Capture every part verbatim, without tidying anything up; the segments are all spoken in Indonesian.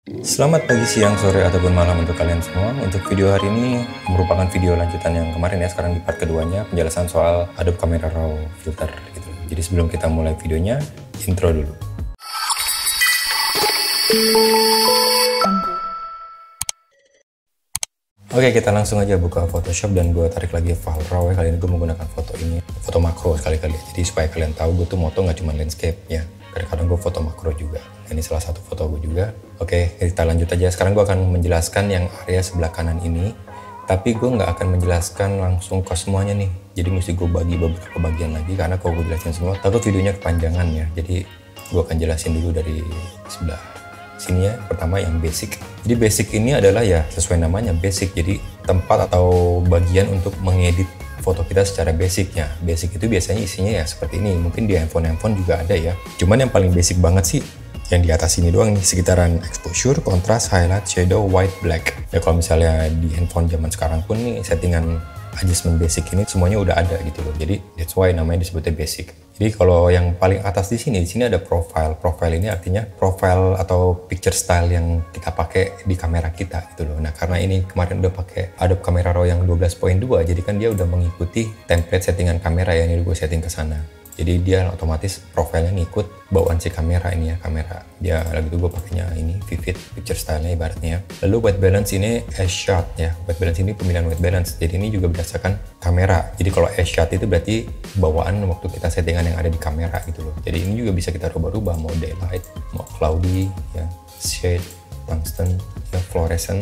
Selamat pagi, siang, sore, ataupun malam untuk kalian semua. Untuk video hari ini merupakan video lanjutan yang kemarin ya, sekarang di part keduanya, penjelasan soal Adobe Camera Raw filter gitu. Jadi sebelum kita mulai videonya, intro dulu. Oke, kita langsung aja buka Photoshop dan gue tarik lagi file raw ya. Kali ini gue menggunakan foto ini, foto makro sekali-kali. Jadi supaya kalian tahu gue tuh moto nggak cuma landscape ya. Kadang-kadang gue foto makro juga. Ini salah satu foto gue juga. Oke, kita lanjut aja. Sekarang gue akan menjelaskan yang area sebelah kanan ini. Tapi gue nggak akan menjelaskan langsung ke semuanya nih. Jadi mesti gue bagi beberapa bagian lagi. Karena kalau gue jelasin semua, takut videonya kepanjangan ya. Jadi gue akan jelasin dulu dari sebelah sini ya. Pertama yang basic. Jadi basic ini adalah ya sesuai namanya basic. Jadi tempat atau bagian untuk mengedit foto kita secara basicnya. Basic itu biasanya isinya ya seperti ini. Mungkin di handphone-handphone juga ada ya. Cuman yang paling basic banget sih yang di atas ini doang nih, sekitaran exposure, kontras, highlight, shadow, white, black. Ya kalau misalnya di handphone zaman sekarang pun nih settingan adjustment basic ini semuanya udah ada gitu loh. Jadi that's why namanya disebutnya basic. Jadi kalau yang paling atas di sini, di sini ada profile. Profile ini artinya profile atau picture style yang kita pakai di kamera kita gitu loh. Nah karena ini kemarin udah pakai Adobe Camera Raw yang dua belas titik dua, jadi kan dia udah mengikuti template settingan kamera ya. Ini gue setting ke sana. Jadi dia otomatis profilnya ngikut bawaan si kamera ini ya, kamera. Dia lagi tuh gue pakainya ini vivid picture style-nya ibaratnya. Lalu white balance ini as shot ya. White balance ini pemilihan white balance. Jadi ini juga berdasarkan kamera. Jadi kalau as shot itu berarti bawaan waktu kita settingan yang ada di kamera gitu loh. Jadi ini juga bisa kita rubah-rubah, mau daylight, mau cloudy ya, shade, tungsten, ya, fluorescent,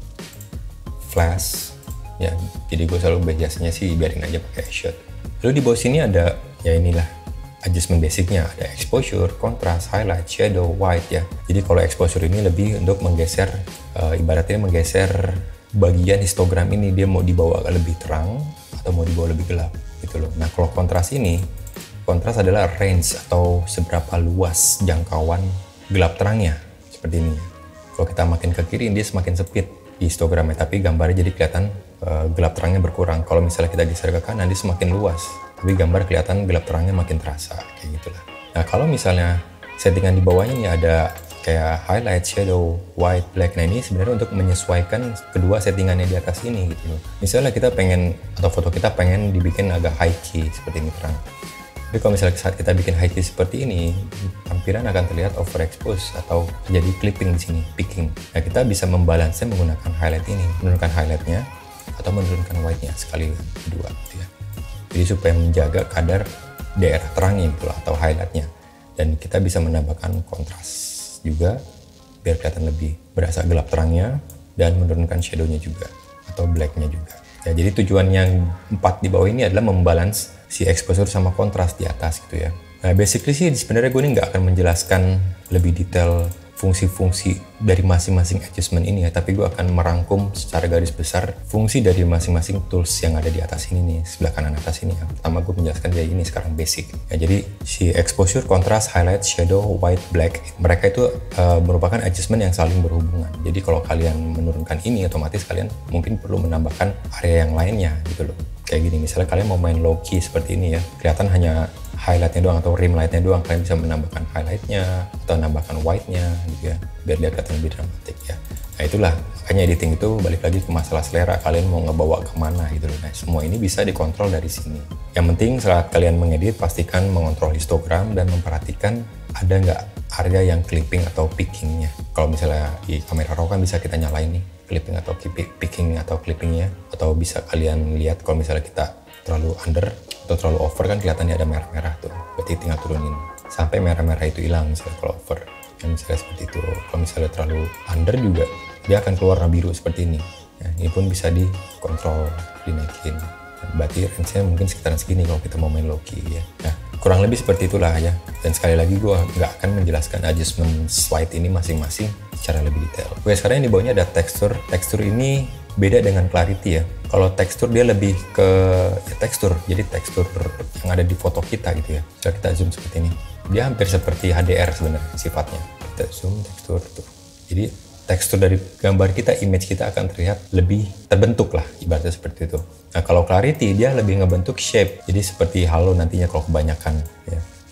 flash ya. Jadi gue selalu biasanya sih biarin aja pakai as shot. Lalu di bawah sini ada ya inilah adjustment basicnya, ada exposure, contrast, highlight, shadow, white ya. Jadi kalau exposure ini lebih untuk menggeser, uh, ibaratnya menggeser bagian histogram ini, dia mau dibawa lebih terang atau mau dibawa lebih gelap gitu loh. Nah kalau kontras ini, kontras adalah range atau seberapa luas jangkauan gelap terangnya seperti ini. Kalau kita makin ke kiri dia semakin sempit di histogramnya, tapi gambarnya jadi kelihatan uh, gelap terangnya berkurang. Kalau misalnya kita geser ke kanan dia semakin luas, tapi gambar kelihatan gelap terangnya makin terasa kayak gitulah. Nah kalau misalnya settingan di bawahnya nih ada kayak highlight, shadow, white, black. Nah ini sebenarnya untuk menyesuaikan kedua settingannya di atas ini gitu loh. Misalnya kita pengen atau foto kita pengen dibikin agak high key seperti ini terang. Tapi kalau misalnya saat kita bikin high key seperti ini, tampilan akan terlihat overexpose atau terjadi clipping di sini, peaking. Nah kita bisa membalance menggunakan highlight ini, menurunkan highlightnya atau menurunkan white-nya sekali dua gitu ya. Jadi supaya menjaga kadar daerah terangnya gitu atau highlightnya. Dan kita bisa menambahkan kontras juga biar kelihatan lebih berasa gelap terangnya dan menurunkan shadownya juga atau blacknya juga. Ya, jadi tujuan yang empat di bawah ini adalah membalance si exposure sama kontras di atas gitu ya. Nah basically sih sebenarnya gue ini nggak akan menjelaskan lebih detail fungsi-fungsi dari masing-masing adjustment ini ya, tapi gue akan merangkum secara garis besar fungsi dari masing-masing tools yang ada di atas ini nih, sebelah kanan atas ini ya. Pertama gue menjelaskan kayak ini sekarang basic ya. Jadi si exposure, contrast, highlight, shadow, white, black, mereka itu uh, merupakan adjustment yang saling berhubungan. Jadi kalau kalian menurunkan ini, otomatis kalian mungkin perlu menambahkan area yang lainnya gitu loh. Kayak gini, misalnya kalian mau main low key seperti ini ya, kelihatan hanya highlightnya doang atau rim lightnya doang, kalian bisa menambahkan highlightnya atau menambahkan white-nya gitu ya, biar dia kelihatan lebih dramatik ya. Nah itulah, makanya editing itu balik lagi ke masalah selera, kalian mau ngebawa kemana gitu loh. Nah semua ini bisa dikontrol dari sini. Yang penting saat kalian mengedit, pastikan mengontrol histogram dan memperhatikan ada nggak area yang clipping atau pickingnya. Kalau misalnya di kamera raw kan bisa kita nyalain nih clipping atau picking atau clippingnya, atau bisa kalian lihat kalau misalnya kita terlalu under atau terlalu over kan kelihatannya ada merah-merah tuh, berarti tinggal turunin sampai merah-merah itu hilang misalnya kalau over kan, misalnya seperti itu. Kalau misalnya terlalu under juga dia akan keluar warna biru seperti ini ya, ini pun bisa dikontrol, dinaikin. Nah, berarti range-nya mungkin sekitaran segini kalau kita mau main low key ya. Nah kurang lebih seperti itulah ya. Dan sekali lagi gue nggak akan menjelaskan adjustment slide ini masing-masing secara lebih detail. Oke, sekarang yang di bawahnya ada tekstur. Tekstur ini beda dengan clarity ya. Kalau tekstur dia lebih ke ya, tekstur. Jadi tekstur yang ada di foto kita gitu ya. Kalau kita zoom seperti ini, dia hampir seperti H D R sebenarnya sifatnya. Kita zoom tekstur tuh. Jadi tekstur dari gambar kita, image kita akan terlihat lebih terbentuk lah, ibaratnya seperti itu. Nah kalau clarity dia lebih ngebentuk shape. Jadi seperti halo nantinya kalau kebanyakan ya.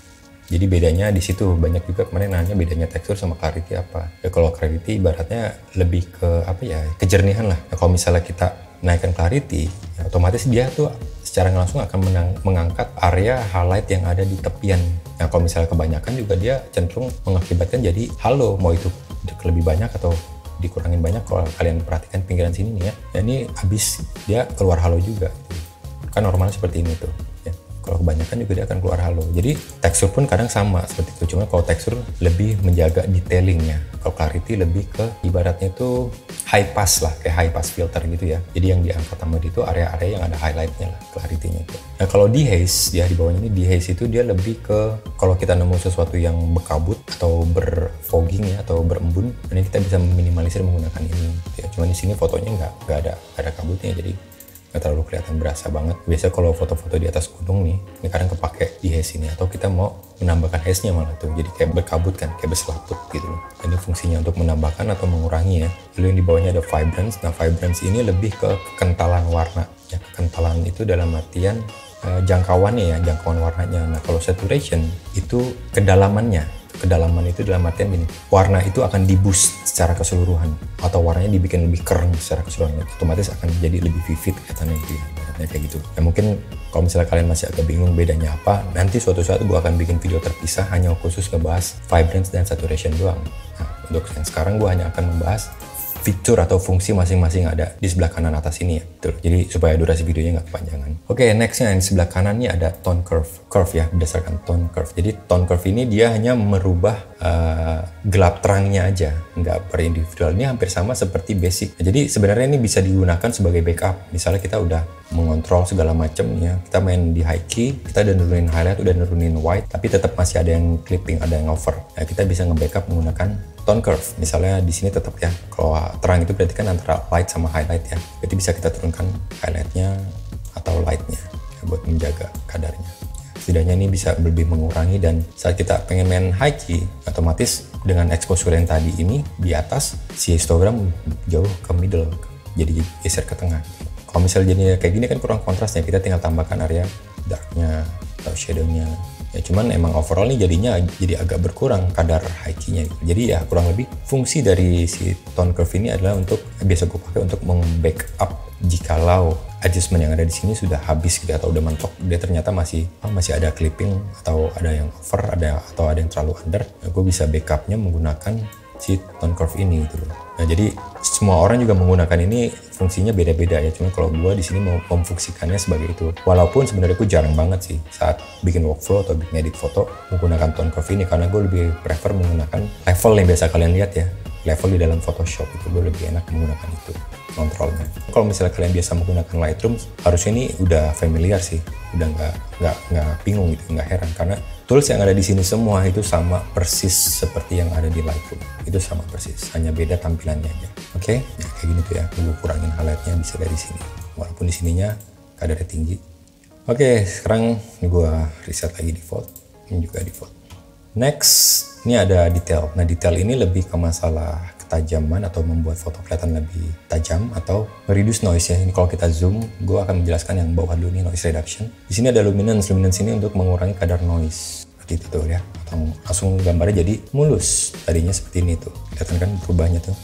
Jadi bedanya di situ. Banyak juga kemarin nanya bedanya tekstur sama clarity apa. Ya kalau clarity ibaratnya lebih ke apa ya, kejernihan lah. Nah, kalau misalnya kita naikkan clarity, ya otomatis dia tuh secara langsung akan menang, mengangkat area highlight yang ada di tepian. Nah kalau misalnya kebanyakan juga dia cenderung mengakibatkan jadi halo, mau itu lebih banyak atau dikurangin banyak. Kalau kalian perhatikan pinggiran sini nih ya, ya ini habis dia keluar halo juga. Kan normalnya seperti ini tuh. Ya. Kalau kebanyakan juga dia akan keluar halo. Jadi tekstur pun kadang sama seperti itu. Cuma kalau tekstur lebih menjaga detailingnya. Kalau clarity lebih ke ibaratnya tuh high pass lah, kayak high pass filter gitu ya. Jadi yang diangkat sama dia itu area-area yang ada highlightnya lah, clarity-nya itu. Nah kalau dehaze, ya di bawahnya ini dehaze itu dia lebih ke kalau kita nemu sesuatu yang berkabut atau berfogging ya, atau berembun, ini kita bisa meminimalisir menggunakan ini. Ya, cuma di sini fotonya nggak nggak ada nggak ada kabutnya, jadi nggak terlalu kelihatan berasa banget. Biasa kalau foto-foto di atas gunung nih, ini kadang kepake dehaze ini, atau kita mau menambahkan haze-nya malah tuh, jadi kayak berkabut kan, kayak berselaput gitu loh. Ini fungsinya untuk menambahkan atau mengurangi ya. Lalu yang di bawahnya ada vibrance. Nah vibrance ini lebih ke kekentalan warna ya. Kekentalan itu dalam artian eh, jangkauannya ya, jangkauan warnanya. Nah kalau saturation itu kedalamannya. Kedalaman itu dalam artian gini, warna itu akan di boost secara keseluruhan, atau warnanya dibikin lebih keren secara keseluruhan, otomatis akan jadi lebih vivid kelihatannya gitu ya, kayak gitu. Ya mungkin kalau misalnya kalian masih agak bingung bedanya apa, nanti suatu saat gue akan bikin video terpisah hanya khusus ngebahas vibrance dan saturation doang. Nah untuk yang sekarang gue hanya akan membahas fitur atau fungsi masing-masing ada di sebelah kanan atas ini ya. Betul. Jadi supaya durasi videonya nggak kepanjangan. Oke, okay, nextnya yang di sebelah kanan ini ada tone curve. Curve ya, berdasarkan tone curve. Jadi tone curve ini dia hanya merubah uh, gelap terangnya aja, nggak per individual. Ini hampir sama seperti basic. Nah, jadi sebenarnya ini bisa digunakan sebagai backup. Misalnya kita udah mengontrol segala macam ya, kita main di high key, kita udah nurunin highlight, udah nurunin white, tapi tetap masih ada yang clipping, ada yang over. Nah, kita bisa nge-backup menggunakan tone curve. Misalnya di sini tetap ya, kalau terang itu berarti kan antara light sama highlight ya. Berarti bisa kita turunkan highlightnya atau lightnya ya, buat menjaga kadarnya. Setidaknya ini bisa lebih mengurangi, dan saat kita pengen main high key, otomatis dengan exposure yang tadi ini di atas, si histogram jauh ke middle, jadi geser ke tengah. Kalau misalnya jadinya kayak gini kan kurang kontrasnya, kita tinggal tambahkan area darknya atau shadownya. Ya cuman emang overall nih jadinya jadi agak berkurang kadar high key-nya gitu. Jadi ya kurang lebih fungsi dari si tone curve ini adalah untuk, biasa gue pakai untuk meng-backup jikalau adjustment yang ada di sini sudah habis gitu, atau udah mentok, dia ternyata masih oh, masih ada clipping atau ada yang over, ada atau ada yang terlalu under. Nah, gue bisa backupnya menggunakan si tone curve ini gitu loh. Nah jadi semua orang juga menggunakan ini, fungsinya beda-beda ya. Cuma kalau gue di sini mau memfungsikannya sebagai itu. Walaupun sebenarnya gue jarang banget sih saat bikin workflow atau bikin edit foto menggunakan tone curve ini, karena gue lebih prefer menggunakan level yang biasa kalian lihat ya. Level di dalam Photoshop itu gue lebih enak menggunakan itu kontrolnya. Kalau misalnya kalian biasa menggunakan Lightroom, harusnya ini udah familiar sih, udah nggak nggak nggak bingung gitu, nggak heran, karena tools yang ada di sini semua itu sama persis seperti yang ada di Lightroom. Itu sama persis, hanya beda tampilannya aja. Oke, okay? Ya, kayak gini tuh ya. Gue kurangin highlightnya bisa dari sini, walaupun di sininya kadarnya tinggi. Oke, okay, sekarang gue reset lagi default, ini juga default. Next, ini ada detail. Nah, detail ini lebih ke masalah ketajaman atau membuat foto kelihatan lebih tajam atau reduce noise ya. Ini kalau kita zoom, gue akan menjelaskan yang bawah dulu nih, noise reduction. Di sini ada luminance. Luminance ini untuk mengurangi kadar noise. Seperti itu tuh ya. Atau langsung gambarnya jadi mulus. Tadinya seperti ini tuh. Kelihatan kan perubahannya tuh.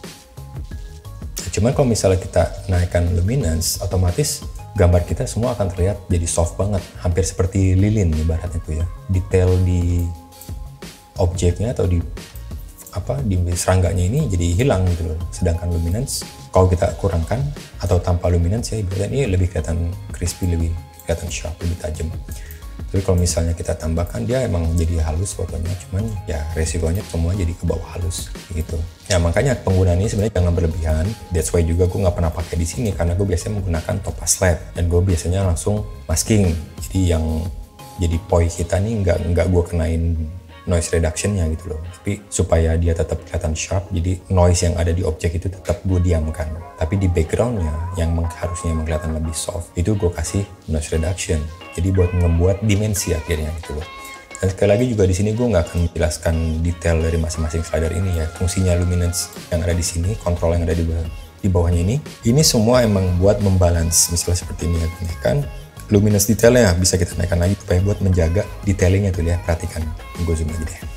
Nah, cuman kalau misalnya kita naikkan luminance, otomatis gambar kita semua akan terlihat jadi soft banget. Hampir seperti lilin ibaratnya tuh ya. Detail di objeknya atau di apa di serangganya ini jadi hilang gitu loh. Sedangkan luminance kalau kita kurangkan atau tanpa luminance ya ibaratnya ini lebih kelihatan crispy, lebih kelihatan sharp, lebih tajam. Tapi kalau misalnya kita tambahkan, dia emang jadi halus fotonya, cuman ya resikonya semua jadi ke bawah halus gitu. Ya makanya penggunaan ini sebenarnya jangan berlebihan. That's why juga gue nggak pernah pakai di sini, karena gue biasanya menggunakan topaz lab dan gue biasanya langsung masking. Jadi yang jadi poi kita nih nggak nggak gue kenain noise reduction-nya gitu loh. Tapi supaya dia tetap kelihatan sharp, jadi noise yang ada di objek itu tetap gue diamkan. Tapi di background-nya yang harusnya emang kelihatan lebih soft, itu gue kasih noise reduction. Jadi buat membuat dimensi akhirnya gitu loh. Dan sekali lagi juga di sini gue nggak akan menjelaskan detail dari masing-masing slider ini ya. Fungsinya luminance yang ada di sini, kontrol yang ada di bawah, di bawahnya ini. Ini semua emang buat membalance. Misalnya seperti ini ya, kan luminance detailnya bisa kita naikkan lagi supaya buat menjaga detailingnya tuh ya, perhatikan. Gue zoom lagi deh.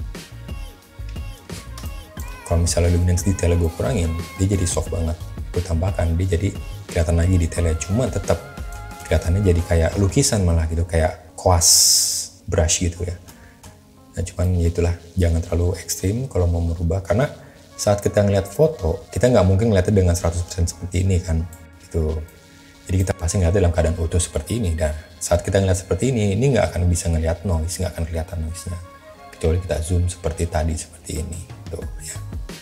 Kalau misalnya luminance detailnya gue kurangin, dia jadi soft banget. Gue tambahkan, dia jadi kelihatan lagi detailnya, cuma tetap kelihatannya jadi kayak lukisan malah gitu, kayak kuas brush gitu ya. Nah cuman ya itulah, jangan terlalu ekstrim kalau mau merubah, karena saat kita ngeliat foto, kita nggak mungkin ngeliatnya dengan seratus persen seperti ini kan, gitu. Jadi kita pasti ngeliatnya dalam keadaan utuh seperti ini, dan saat kita ngeliat seperti ini, ini nggak akan bisa ngeliat noise, nggak akan kelihatan noise-nya. Kecuali kita zoom seperti tadi, seperti ini, tuh ya.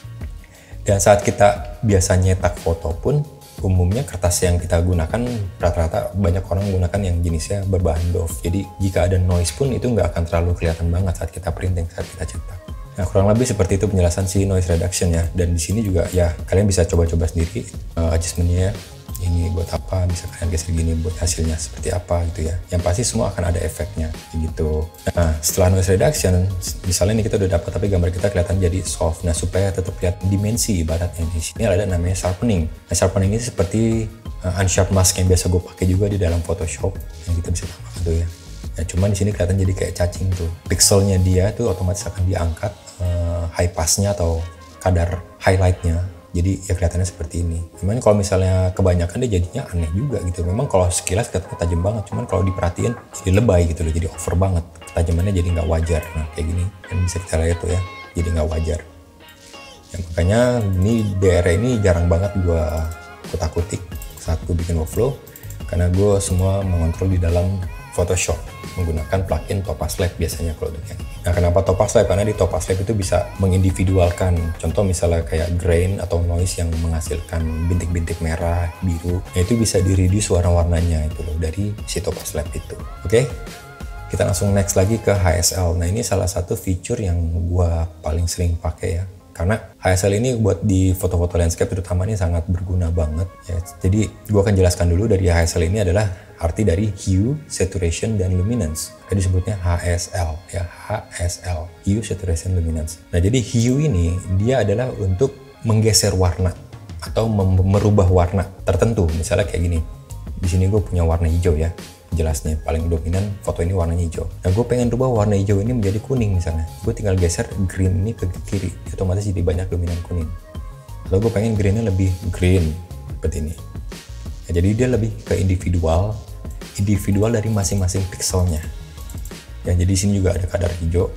Dan saat kita biasa nyetak foto pun, umumnya kertas yang kita gunakan rata-rata banyak orang menggunakan yang jenisnya berbahan doff. Jadi jika ada noise pun itu nggak akan terlalu kelihatan banget saat kita printing, saat kita cetak. Nah kurang lebih seperti itu penjelasan si noise reduction ya. Dan di sini juga ya kalian bisa coba-coba sendiri uh, adjustmentnya. Ini buat apa, bisa kalian geser gini buat hasilnya seperti apa gitu ya. Yang pasti semua akan ada efeknya gitu. Nah setelah noise reduction, misalnya ini kita udah dapat tapi gambar kita kelihatan jadi soft. Nah supaya tetap lihat dimensi ibaratnya, di sini ada namanya sharpening. Nah sharpening ini seperti uh, unsharp mask yang biasa gue pakai juga di dalam Photoshop yang kita bisa tambahkan tuh ya. Nah cuman di sini kelihatan jadi kayak cacing tuh. Pixelnya dia tuh otomatis akan diangkat uh, high passnya atau kadar highlightnya. Jadi ya kelihatannya seperti ini. Cuman kalau misalnya kebanyakan dia jadinya aneh juga gitu. Memang kalau sekilas kelihatannya tajam banget, cuman kalau diperhatiin jadi lebay gitu loh, jadi over banget. Ketajamannya jadi nggak wajar. Nah kayak gini, kan bisa kita lihat tuh ya, jadi nggak wajar. Ya, makanya ini D R ini jarang banget gue kutak-kutik saat gue bikin workflow, karena gue semua mengontrol di dalam Photoshop menggunakan plugin Topaz Lab biasanya kalau udah kayak. Nah kenapa Topaz Lab? Karena di Topaz Lab itu bisa mengindividualkan. Contoh misalnya kayak grain atau noise yang menghasilkan bintik-bintik merah, biru. Nah itu bisa di-reduce warna-warnanya itu loh dari si Topaz Lab itu. Oke? Kita langsung next lagi ke H S L. Nah ini salah satu feature yang gua paling sering pakai ya. Karena H S L ini buat di foto-foto landscape terutama ini sangat berguna banget ya. Jadi gua akan jelaskan dulu dari H S L ini adalah arti dari hue, saturation, dan luminance. Tadi disebutnya H S L ya, H S L, hue, saturation, luminance. Nah jadi hue ini dia adalah untuk menggeser warna atau merubah warna tertentu. Misalnya kayak gini. Di sini gue punya warna hijau ya. Jelasnya paling dominan foto ini warnanya hijau. Nah gue pengen rubah warna hijau ini menjadi kuning misalnya. Gue tinggal geser green ini ke kiri, otomatis jadi banyak dominan kuning. Atau gue pengen greennya lebih green seperti ini. Nah, jadi dia lebih ke individual, individual dari masing-masing pixelnya. Ya jadi di sini juga ada kadar hijau.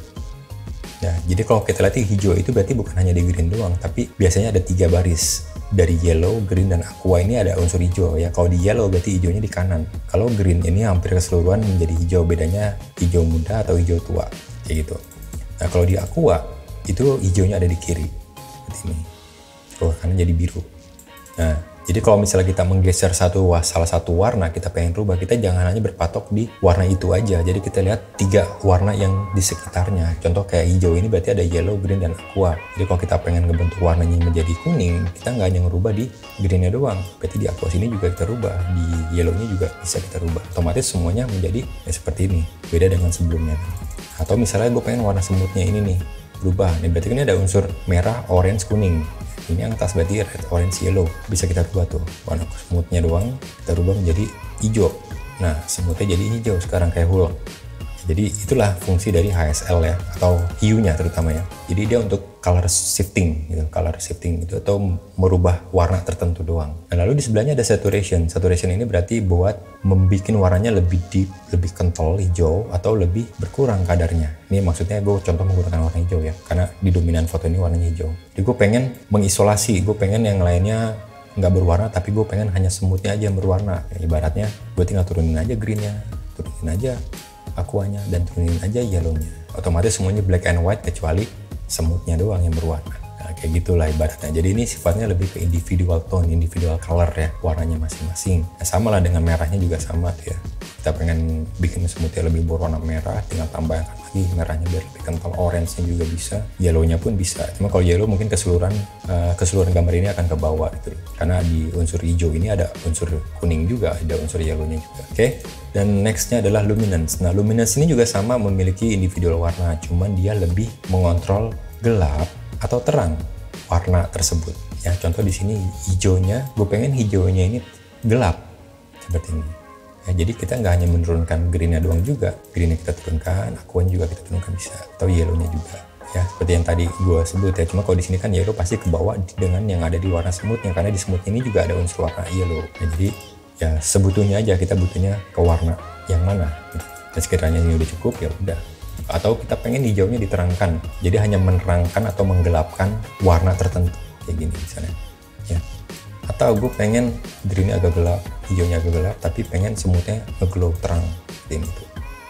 Ya jadi kalau kita lihat hijau itu berarti bukan hanya di green doang, tapi biasanya ada tiga baris. Dari yellow, green, dan aqua ini ada unsur hijau ya. Kalau di yellow berarti hijaunya di kanan. Kalau green ini hampir keseluruhan menjadi hijau, bedanya hijau muda atau hijau tua kayak gitu. Nah kalau di aqua itu hijaunya ada di kiri seperti ini. Kalau kanan jadi biru. Nah jadi kalau misalnya kita menggeser satu salah satu warna kita pengen rubah, kita jangan hanya berpatok di warna itu aja. Jadi kita lihat tiga warna yang di sekitarnya. Contoh kayak hijau ini berarti ada yellow, green, dan aqua. Jadi kalau kita pengen ngebentuk warnanya menjadi kuning, kita nggak hanya ngerubah di greennya doang. Berarti di aqua sini juga kita rubah, di yellownya juga bisa kita rubah. Otomatis semuanya menjadi ya seperti ini, beda dengan sebelumnya. Atau misalnya gue pengen warna semutnya ini nih berubah. Nih berarti ini ada unsur merah, orange, kuning. Ini yang atas berarti red, orange, yellow. Bisa kita rubah tuh. Warna semutnya doang kita rubah menjadi hijau. Nah semutnya jadi hijau sekarang kayak Hulk. Jadi itulah fungsi dari H S L ya, atau hue-nya terutama ya. Jadi dia untuk color shifting gitu, color shifting gitu, atau merubah warna tertentu doang. Dan lalu di sebelahnya ada saturation. Saturation ini berarti buat membuat warnanya lebih deep, lebih kental hijau, atau lebih berkurang kadarnya. Ini maksudnya gue contoh menggunakan warna hijau ya, karena di dominan foto ini warnanya hijau. Jadi gue pengen mengisolasi, gue pengen yang lainnya nggak berwarna, tapi gue pengen hanya semutnya aja yang berwarna. Ya, ibaratnya gue tinggal turunin aja greennya, turunin aja aquanya, dan turunin aja yellownya. Otomatis semuanya black and white kecuali semutnya doang yang berwarna. Nah, kayak gitulah ibaratnya. Jadi ini sifatnya lebih ke individual tone, individual color ya, warnanya masing-masing. Nah, sama lah dengan merahnya juga sama tuh ya. Kita pengen bikin semutnya lebih berwarna merah, tinggal tambahkan lagi merahnya biar lebih kental, orange-nya juga bisa, yellow-nya pun bisa. Cuma kalau yellow mungkin keseluruhan uh, keseluruhan gambar ini akan ke bawah gitu. Karena di unsur hijau ini ada unsur kuning juga, ada unsur yellow-nya juga. Oke. Okay? Dan next-nya adalah luminance. Nah, luminance ini juga sama memiliki individual warna, cuman dia lebih mengontrol gelap atau terang warna tersebut. Ya, contoh di sini hijaunya, gue pengen hijaunya ini gelap seperti ini. Ya, jadi kita nggak hanya menurunkan greennya doang juga, greennya kita turunkan, aquanya juga kita turunkan bisa, atau yellownya juga. Ya, seperti yang tadi gue sebut ya, cuma kalau di sini kan yellow pasti kebawa dengan yang ada di warna semutnya, karena di semut ini juga ada unsur warna yellow. Ya, jadi ya sebetulnya aja kita butuhnya ke warna yang mana. Gitu. Dan sekiranya ini udah cukup ya udah. Atau kita pengen hijaunya diterangkan, jadi hanya menerangkan atau menggelapkan warna tertentu kayak gini misalnya. Ya. Atau gue pengen greennya agak gelap, hijaunya agak gelap, tapi pengen semutnya ngeglow terang seperti itu.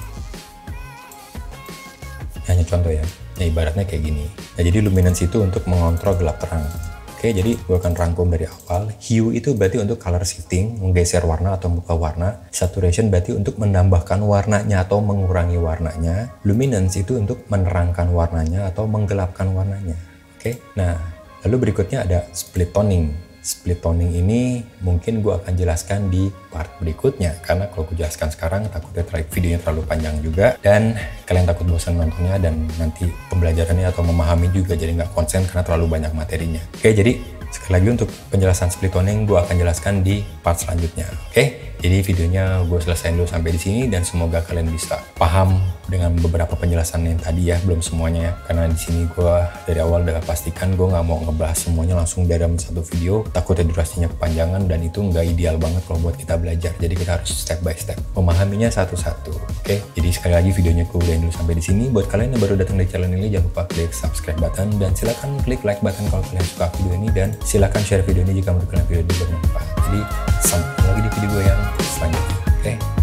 Hanya contoh ya. Ya ibaratnya kayak gini. Nah, jadi luminance itu untuk mengontrol gelap terang. Oke, jadi gue akan rangkum dari awal. Hue itu berarti untuk color shifting, menggeser warna atau membuka warna. Saturation berarti untuk menambahkan warnanya atau mengurangi warnanya. Luminance itu untuk menerangkan warnanya atau menggelapkan warnanya. Oke, nah lalu berikutnya ada split toning. Split toning ini mungkin gue akan jelaskan di part berikutnya, karena kalau gue jelaskan sekarang takutnya terlalu, videonya terlalu panjang juga dan kalian takut bosan nontonnya dan nanti pembelajarannya atau memahami juga jadi nggak konsen karena terlalu banyak materinya. Oke, jadi sekali lagi untuk penjelasan split toning gue akan jelaskan di part selanjutnya. Oke, jadi videonya gue selesaiin dulu sampai di sini dan semoga kalian bisa paham dengan beberapa penjelasan yang tadi ya, belum semuanya ya, karena di sini gue dari awal udah pastikan gue nggak mau ngebahas semuanya langsung dalam satu video, takutnya durasinya kepanjangan dan itu nggak ideal banget kalau buat kita belajar. Jadi kita harus step by step memahaminya satu-satu. Oke, jadi sekali lagi videonya gue udahin dulu sampai di sini. Buat kalian yang baru datang di channel ini, jangan lupa klik subscribe button dan silakan klik like button kalau kalian suka video ini, dan silakan share video ini jika menurut kalian video ini bermanfaat. Jadi sampai lagi di video gue yang selanjutnya. Oke.